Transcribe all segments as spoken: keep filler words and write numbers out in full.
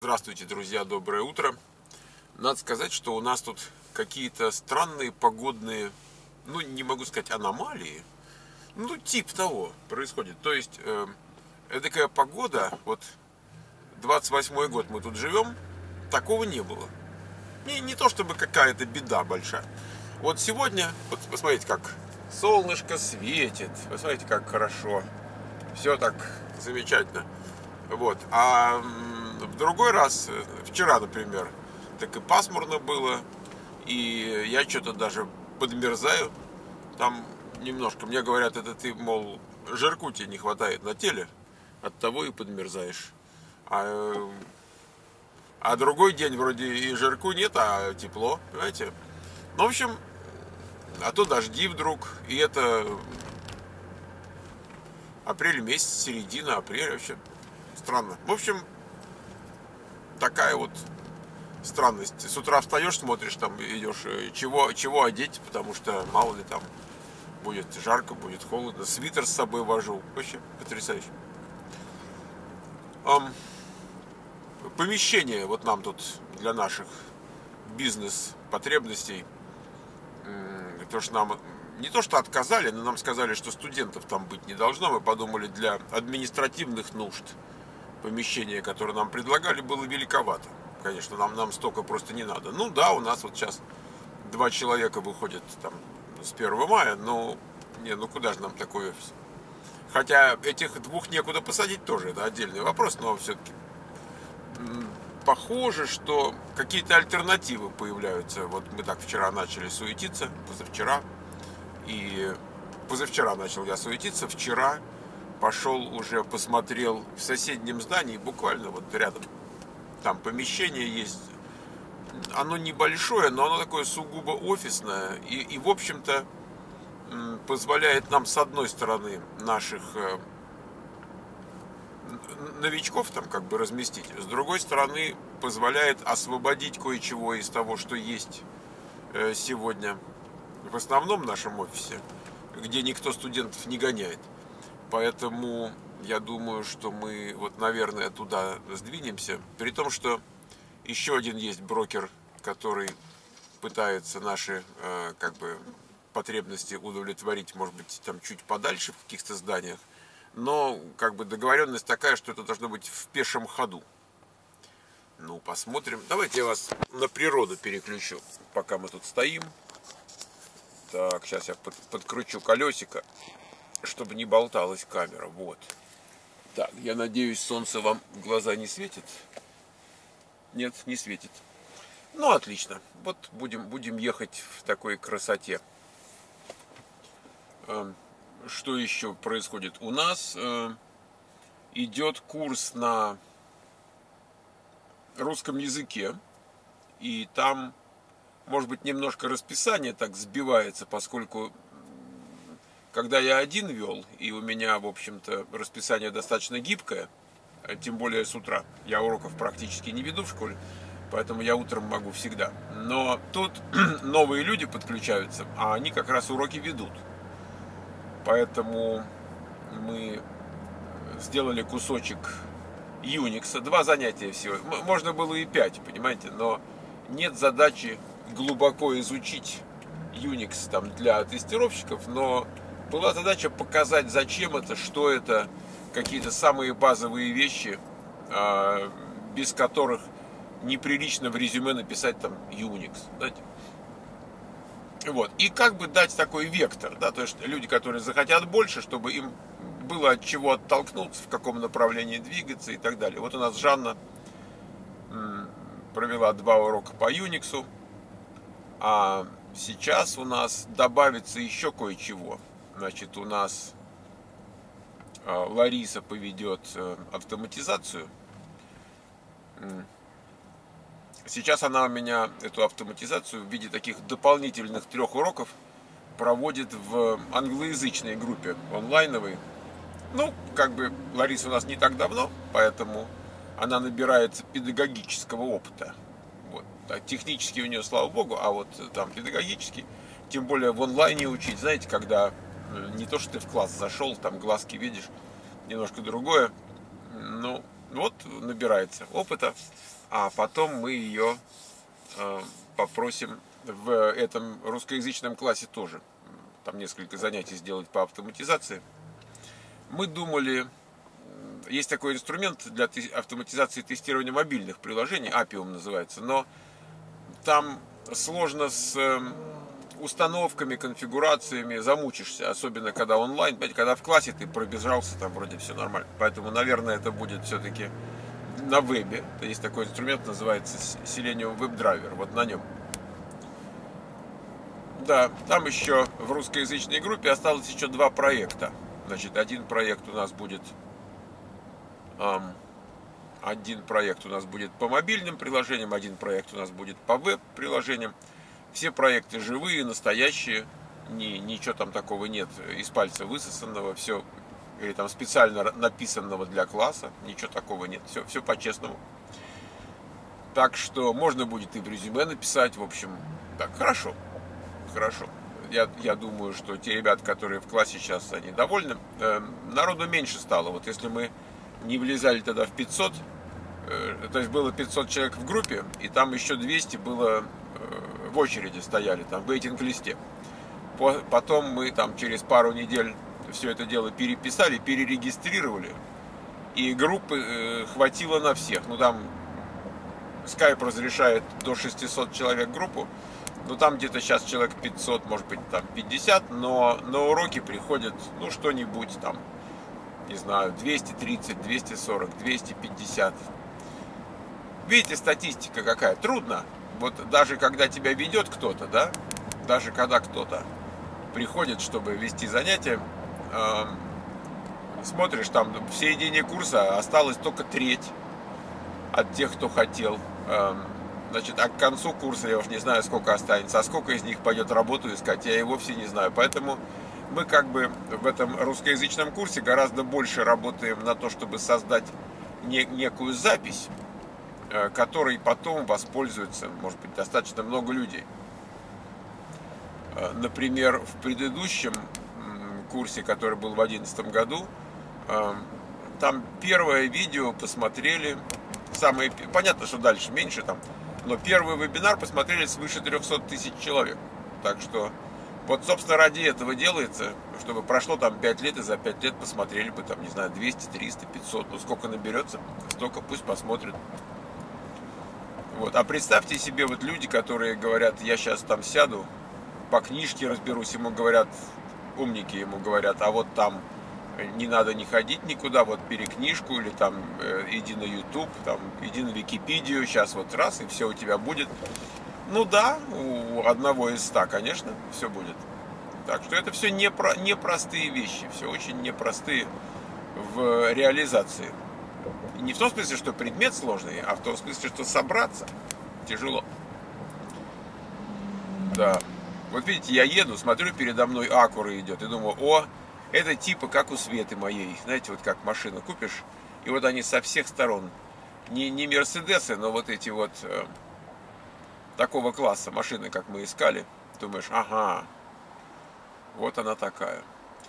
Здравствуйте, друзья, доброе утро. Надо сказать, что у нас тут какие-то странные погодные, ну, не могу сказать аномалии, ну, тип того происходит. То есть, э, эдакая погода, вот двадцать восьмой год мы тут живем, такого не было. Не, не то чтобы какая-то беда большая. Вот сегодня, вот посмотрите, как солнышко светит, посмотрите, как хорошо. Все так замечательно. Вот. А в другой раз, вчера, например, так и пасмурно было, и я что-то даже подмерзаю. Там немножко, мне говорят, это ты, мол, жирку тебе не хватает на теле, от того и подмерзаешь. А, а другой день вроде и жирку нет, а тепло, понимаете? Ну, в общем, а то дожди вдруг, и это апрель месяц, середина апреля вообще. Странно. В общем, такая вот странность. С утра встаешь, смотришь, там идешь, чего, чего одеть, потому что мало ли там будет жарко, будет холодно. Свитер с собой вожу. Вообще потрясающе. Эм, помещение вот нам тут для наших бизнес-потребностей. То, что нам не то, что отказали, но нам сказали, что студентов там быть не должно. Мы подумали, для административных нужд помещение, которое нам предлагали, было великовато. Конечно, нам, нам столько просто не надо. Ну да, у нас вот сейчас два человека выходят там с первого мая, но не, ну куда же нам такой офис? Хотя этих двух некуда посадить тоже, это отдельный вопрос, но все-таки похоже, что какие-то альтернативы появляются. Вот мы так вчера начали суетиться, позавчера, и позавчера начал я суетиться, вчера пошел уже, посмотрел в соседнем здании, буквально вот рядом. Там помещение есть. Оно небольшое, но оно такое сугубо офисное. И, и в общем-то, позволяет нам, с одной стороны, наших новичков там как бы разместить. С другой стороны, позволяет освободить кое-чего из того, что есть сегодня в основном нашем офисе, где никто студентов не гоняет. Поэтому я думаю, что мы вот, наверное, туда сдвинемся. При том, что еще один есть брокер, который пытается наши э, как бы потребности удовлетворить, может быть, там чуть подальше в каких-то зданиях. Но как бы договоренность такая, что это должно быть в пешем ходу. Ну, посмотрим. Давайте я вас на природу переключу, пока мы тут стоим. Так, сейчас я под, подкручу колесико, чтобы не болталась камера. Вот. Так, я надеюсь, солнце вам в глаза не светит. Нет, не светит. Ну, отлично. Вот будем, будем ехать в такой красоте. Что еще происходит? У нас идет курс на русском языке. И там, может быть, немножко расписание так сбивается, поскольку когда я один вел, и у меня, в общем-то, расписание достаточно гибкое, тем более с утра, я уроков практически не веду в школе, поэтому я утром могу всегда. Но тут новые люди подключаются, а они как раз уроки ведут. Поэтому мы сделали кусочек Unix, два занятия всего. Можно было и пять, понимаете, но нет задачи глубоко изучить Unix там для тестировщиков, но была задача показать, зачем это, что это, какие-то самые базовые вещи, без которых неприлично в резюме написать там Unix. Знаете? Вот. И как бы дать такой вектор, да, то есть люди, которые захотят больше, чтобы им было от чего оттолкнуться, в каком направлении двигаться и так далее. Вот у нас Жанна провела два урока по Unix, а сейчас у нас добавится еще кое-чего. Значит, у нас Лариса поведет автоматизацию. Сейчас она у меня эту автоматизацию в виде таких дополнительных трех уроков проводит в англоязычной группе онлайновой. Ну, как бы Лариса у нас не так давно, поэтому она набирается педагогического опыта. Вот. А технически у нее, слава богу, а вот там педагогически, тем более в онлайне учить, знаете, когда не то, что ты в класс зашел, там глазки видишь, немножко другое. Ну, вот набирается опыта. а потом мы ее э, попросим в этом русскоязычном классе тоже. Там несколько занятий сделать по автоматизации. Мы думали, есть такой инструмент для автоматизации тестирования мобильных приложений, Апиум называется, но там сложно с установками, конфигурациями, замучишься, особенно когда онлайн, когда в классе ты пробежался, там вроде все нормально. Поэтому, наверное, это будет все-таки на вебе. Есть такой инструмент, называется Selenium WebDriver, вот на нем. Да, там еще в русскоязычной группе осталось еще два проекта. Значит, один проект у нас будет эм, один проект у нас будет по мобильным приложениям, один проект у нас будет по веб-приложениям. Все проекты живые, настоящие, ни, ничего там такого нет из пальца высосанного, все, или там специально написанного для класса, ничего такого нет, все, все по-честному. Так что можно будет и в резюме написать, в общем, так, хорошо, хорошо. Я, я думаю, что те ребята, которые в классе сейчас, они довольны. Э, народу меньше стало, вот если мы не влезали тогда в пятьсот, э, то есть было пятьсот человек в группе, и там еще двести было в очереди стояли, там, в вейтинг-листе. Потом мы там через пару недель все это дело переписали, перерегистрировали, и группы э, хватило на всех. Ну, там Skype разрешает до шестисот человек группу, ну, там где-то сейчас человек пятьсот, может быть, там пятьдесят, но на уроки приходят, ну, что-нибудь там, не знаю, двести тридцать, двести сорок, двести пятьдесят. Видите, статистика какая? Трудно. Вот даже когда тебя ведет кто-то, да, даже когда кто-то приходит, чтобы вести занятия, э, смотришь, там в середине курса осталось только треть от тех, кто хотел. Э, значит, а к концу курса я уж не знаю, сколько останется, а сколько из них пойдет работу искать, я и вовсе не знаю. Поэтому мы как бы в этом русскоязычном курсе гораздо больше работаем на то, чтобы создать не, некую запись, которой потом воспользуются, может быть, достаточно много людей. Например, в предыдущем курсе, который был в две тысячи одиннадцатом году, там первое видео посмотрели, самое, понятно, что дальше меньше там, но первый вебинар посмотрели свыше трехсот тысяч человек. Так что, вот, собственно, ради этого делается, чтобы прошло там пять лет, и за пять лет посмотрели бы, там, не знаю, двести, триста, пятьсот, ну, сколько наберется, столько пусть посмотрят. Вот. А представьте себе вот люди, которые говорят, я сейчас там сяду, по книжке разберусь, ему говорят, умники ему говорят, а вот там не надо не ходить никуда, вот бери книжку или там э, иди на YouTube, там, иди на Википедию, сейчас вот раз, и все у тебя будет. Ну да, у одного из ста, конечно, все будет. Так что это все непро, непростые вещи, все очень непростые в реализации. Не в том смысле, что предмет сложный, а в том смысле, что собраться тяжело. Да. Вот видите, я еду, смотрю, передо мной Акура идет, и думаю, о, это типа как у Светы моей. Знаете, вот как машину купишь, и вот они со всех сторон. Не, не Мерседесы, но вот эти вот э, такого класса машины, как мы искали. Думаешь, ага, вот она такая.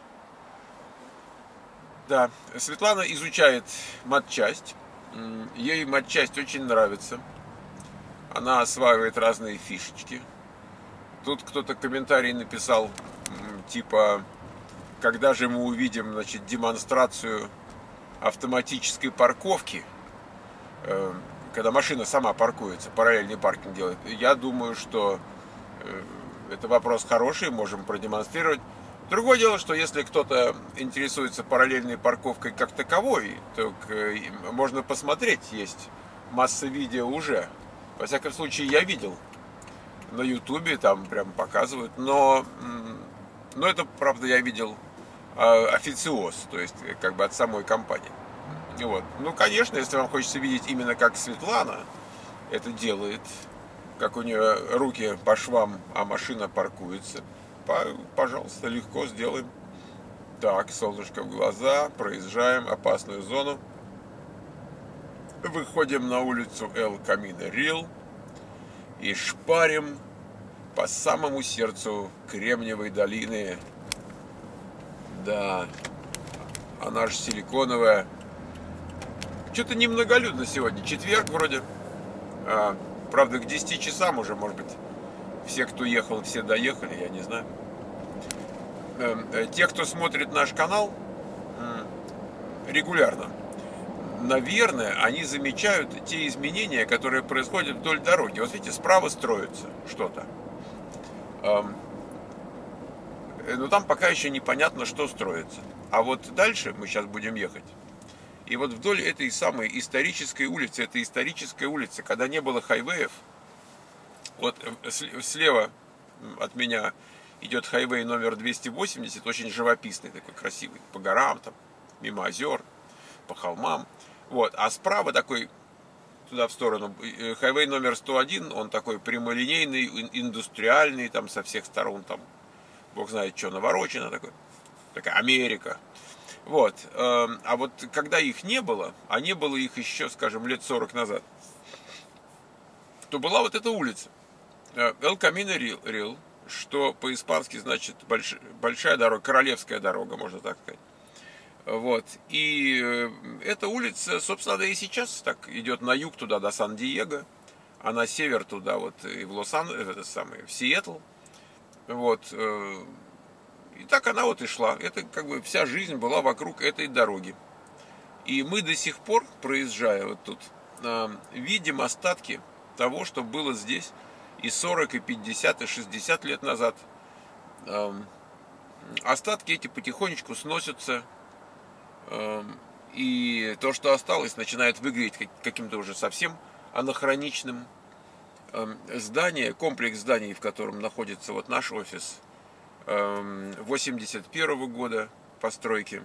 Да, Светлана изучает матчасть. Ей матчасть очень нравится. Она осваивает разные фишечки. Тут кто-то комментарий написал, типа, когда же мы увидим, значит, демонстрацию автоматической парковки, когда машина сама паркуется, параллельный паркинг делает. Я думаю, что это вопрос хороший, можем продемонстрировать. Другое дело, что если кто-то интересуется параллельной парковкой как таковой, то можно посмотреть, есть масса видео уже. Во всяком случае, я видел на ютубе, там прям показывают, но, но это, правда, я видел официоз, то есть как бы от самой компании. Вот. Ну, конечно, если вам хочется видеть именно как Светлана это делает, как у нее руки по швам, а машина паркуется, пожалуйста, легко сделаем. Так, солнышко в глаза, проезжаем опасную зону. Выходим на улицу Эл Камино Рил и шпарим по самому сердцу Кремниевой долины. Да, она же силиконовая. Что-то немноголюдно сегодня, четверг вроде. Правда, к десяти часам уже, может быть, все, кто ехал, все доехали, я не знаю. Те, кто смотрит наш канал регулярно, наверное, они замечают те изменения, которые происходят вдоль дороги. Вот видите, справа строится что-то. Но там пока еще непонятно, что строится. А вот дальше мы сейчас будем ехать. И вот вдоль этой самой исторической улицы, это историческая улица, когда не было хайвеев, вот слева от меня идет хайвей номер двести восемьдесят, очень живописный, такой красивый, по горам, там, мимо озер, по холмам. Вот. А справа такой, туда в сторону, хайвей номер сто один, он такой прямолинейный, индустриальный, там со всех сторон, там, бог знает, что наворочено, такой, такая Америка. Вот. А вот когда их не было, а не было их еще, скажем, лет сорок назад, то была вот эта улица. El Camino Real, что по-испански значит больш, большая дорога, королевская дорога, можно так сказать. Вот. И эта улица, собственно, да и сейчас так идет на юг туда, до Сан-Диего, а на север туда, вот, и в Лос-Анджелес, это самое, в Сиэтл. Вот. И так она вот и шла. Это как бы вся жизнь была вокруг этой дороги. И мы до сих пор, проезжая вот тут, видим остатки того, что было здесь и сорок, и пятьдесят, и шестьдесят лет назад. Остатки эти потихонечку сносятся. И то, что осталось, начинает выглядеть каким-то уже совсем анахроничным. Здание, комплекс зданий, в котором находится вот наш офис, восемьдесят первого года постройки,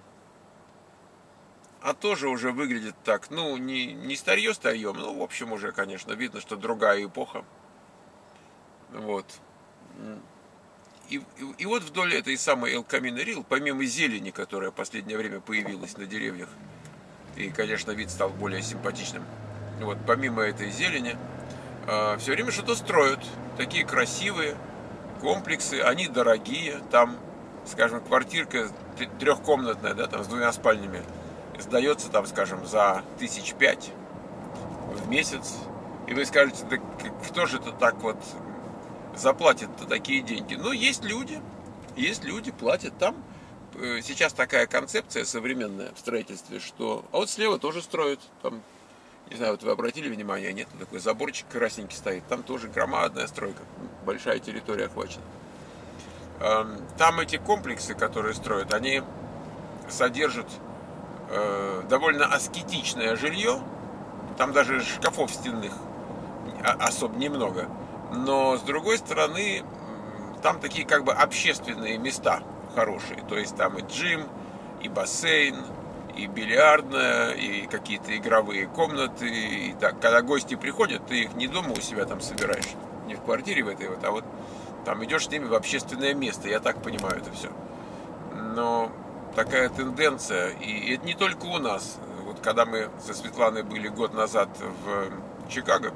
а тоже уже выглядит так, ну, не, не старье старьем, ну, в общем, уже, конечно, видно, что другая эпоха. Вот. И, и, и вот вдоль этой самой El Camino Real, помимо зелени, которая в последнее время появилась на деревьях, и, конечно, вид стал более симпатичным, вот, помимо этой зелени, э, все время что-то строят, такие красивые комплексы, они дорогие, там, скажем, квартирка трехкомнатная, да, там с двумя спальнями, сдается там, скажем, за тысяч пять в месяц, и вы скажете, да кто же это так вот заплатит-то такие деньги? Ну, есть люди, есть люди, платят там. Сейчас такая концепция современная в строительстве, что... А вот слева тоже строят, там, не знаю, вот вы обратили внимание, нет, такой заборчик красненький стоит, там тоже громадная стройка, большая территория охвачена. Там эти комплексы, которые строят, они содержат довольно аскетичное жилье, там даже шкафов стенных особо немного, но с другой стороны, там такие как бы общественные места хорошие, то есть там и джим, и бассейн, и бильярдная, и какие-то игровые комнаты. И так, когда гости приходят, ты их не дома у себя там собираешь, не в квартире в этой вот, а вот там идешь с ними в общественное место. Я так понимаю это все. Но такая тенденция, и это не только у нас. Вот когда мы со Светланой были год назад в Чикаго,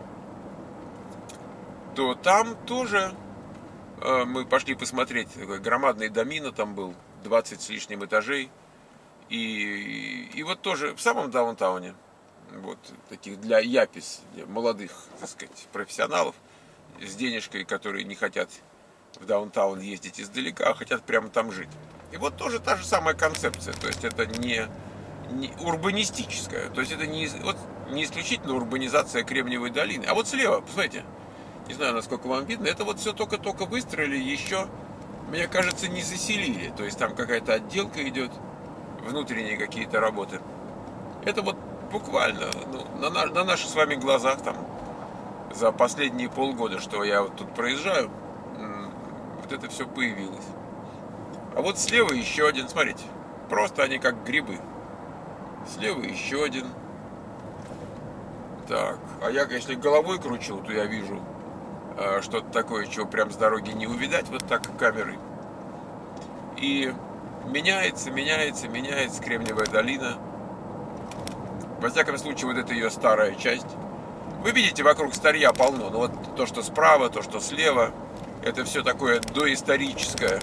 то там тоже мы пошли посмотреть. Такой громадный домино там был, двадцать с лишним этажей. И, и вот тоже в самом даунтауне, вот таких для япис, для молодых, так сказать, профессионалов с денежкой, которые не хотят в даунтаун ездить издалека, а хотят прямо там жить. И вот тоже та же самая концепция, то есть это не, не урбанистическая, то есть это не, вот, не исключительно урбанизация Кремниевой долины. А вот слева, посмотрите, не знаю, насколько вам видно, это вот все только-только выстроили, еще, мне кажется, не заселили, то есть там какая-то отделка идет, внутренние какие-то работы. Это вот буквально ну, на, на, на наших с вами глазах там за последние полгода, что я вот тут проезжаю, вот это все появилось. А вот слева еще один, смотрите, просто они как грибы. Слева еще один. Так, а я, если головой кручу, то я вижу э, что-то такое, чего прям с дороги не увидать вот так камерой. И меняется, меняется, меняется Кремниевая долина. Во всяком случае, вот это ее старая часть. Вы видите, вокруг старья полно. Но вот то, что справа, то, что слева, это все такое доисторическое.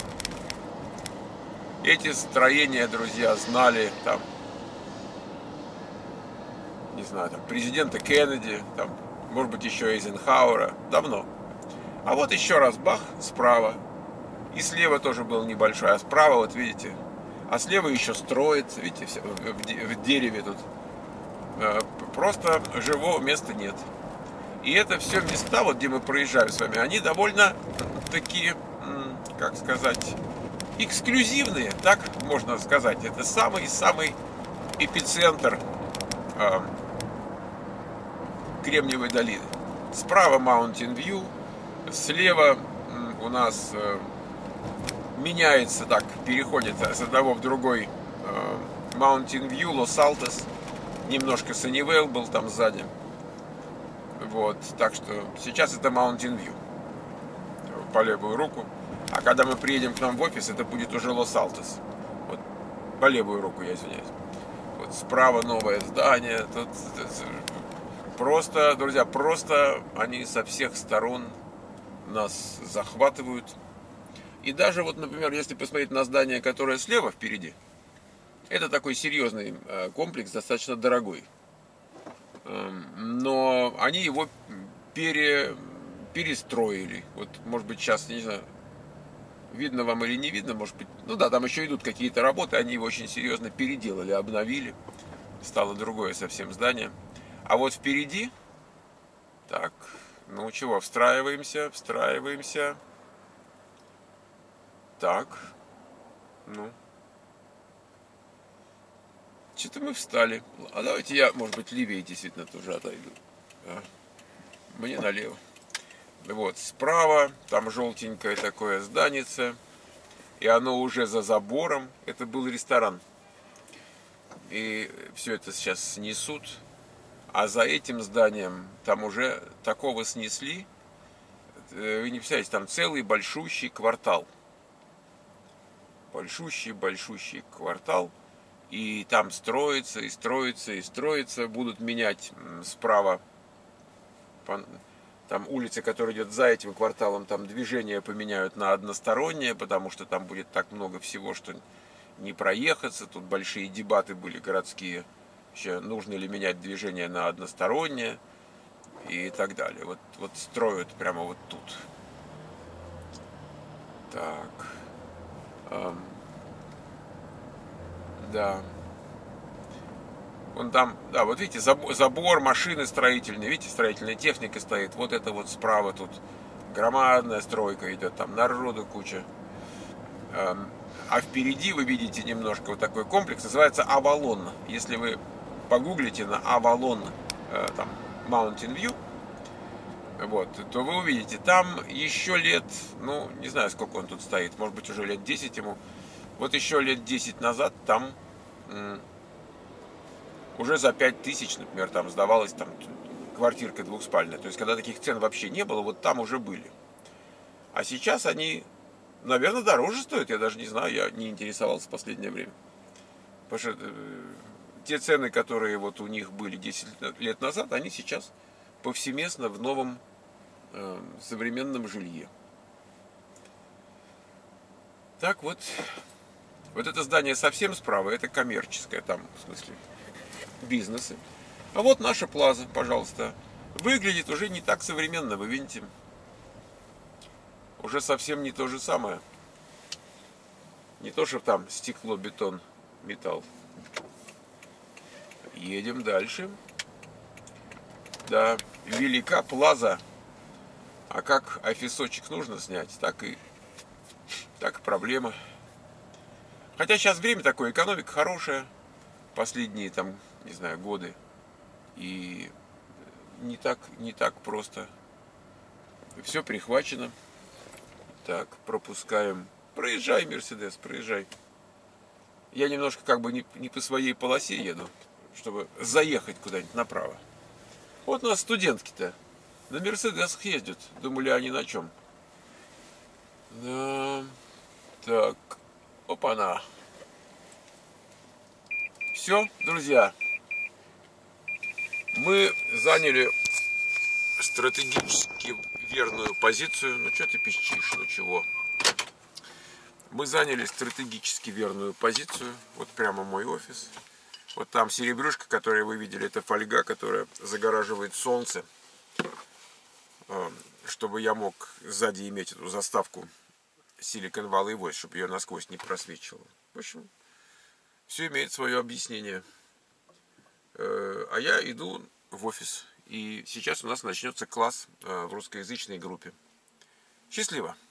Эти строения, друзья, знали там, не знаю, там президента Кеннеди, там может быть, еще Эйзенхауэра, давно. А вот еще раз, бах, справа. И слева тоже был небольшой, а справа, вот видите, а слева еще строится, видите, в дереве тут. Просто живого места нет. И это все места, вот где мы проезжаем с вами, они довольно такие, как сказать, эксклюзивные, так можно сказать. Это самый-самый эпицентр э, Кремниевой долины. Справа Mountain View, слева у нас э, меняется, так, переходит с одного в другой э, Mountain View, Лос-Алтос, немножко Саннивейл был там сзади. Вот, так что сейчас это Mountain View по левую руку. А когда мы приедем к нам в офис, это будет уже Лос-Алтос. Вот, по левую руку, я извиняюсь. Вот справа новое здание. Тут просто, друзья, просто они со всех сторон нас захватывают. И даже вот, например, если посмотреть на здание, которое слева впереди, это такой серьезный комплекс, достаточно дорогой. Но они его пере, перестроили. Вот, может быть, сейчас, не знаю, видно вам или не видно, может быть. Ну да, там еще идут какие-то работы, они его очень серьезно переделали, обновили. Стало другое совсем здание. А вот впереди, так, ну чего, встраиваемся, встраиваемся. Так, ну. Что-то мы встали. А давайте я, может быть, левее действительно тоже отойду. А, мне налево. Вот, справа, там желтенькое такое зданице. И оно уже за забором. Это был ресторан. И все это сейчас снесут. А за этим зданием там уже такого снесли. Вы не представляете, там целый большущий квартал. Большущий-большущий квартал. И там строится, и строится, и строится. Будут менять справа, там улица, которая идет за этим кварталом, там движение поменяют на одностороннее, потому что там будет так много всего, что не проехаться. Тут большие дебаты были городские. Вообще, нужно ли менять движение на одностороннее и так далее. Вот, вот строят прямо вот тут. Так. Эм. Да. Вон там, да, вот видите, забор, машины строительные, видите, строительная техника стоит. Вот это вот справа тут громадная стройка идет, там народу куча. А впереди вы видите немножко вот такой комплекс, называется Авалон. Если вы погуглите на Авалон, там, Mountain View, вот, то вы увидите, там еще лет, ну, не знаю, сколько он тут стоит, может быть, уже лет десять ему. Вот еще лет десять назад там м, уже за пять тысяч, например, там сдавалась там квартирка двухспальная. То есть, когда таких цен вообще не было, вот там уже были. А сейчас они, наверное, дороже стоят. Я даже не знаю, я не интересовался в последнее время. Потому что э, те цены, которые вот у них были десять лет назад, они сейчас повсеместно в новом э, современном жилье. Так вот, вот это здание совсем справа, это коммерческое, там, в смысле, бизнесы. А вот наша плаза, пожалуйста. Выглядит уже не так современно, вы видите. Уже совсем не то же самое. Не то, что там стекло, бетон, металл. Едем дальше. Да, велика плаза. А как офисочек нужно снять, так и, так и проблема. Хотя сейчас время такое, экономика хорошая. Последние там, не знаю, годы. И не так, не так просто. Все прихвачено. Так, пропускаем. Проезжай, Мерседес, проезжай. Я немножко как бы не, не по своей полосе еду, чтобы заехать куда-нибудь направо. Вот у нас студентки-то на Мерседесах ездят. Думали, они на чем? Да. Так. Опа-на. Все, друзья. Мы заняли стратегически верную позицию. Ну, что ты пищишь, ну чего? Мы заняли стратегически верную позицию. Вот прямо мой офис. Вот там серебрюшка, которую вы видели, это фольга, которая загораживает солнце. чтобы я мог сзади иметь эту заставку Silicon Valley Voice, чтобы ее насквозь не просвечивало. В общем, все имеет свое объяснение. А я иду в офис. И сейчас у нас начнется класс в русскоязычной группе. Счастливо!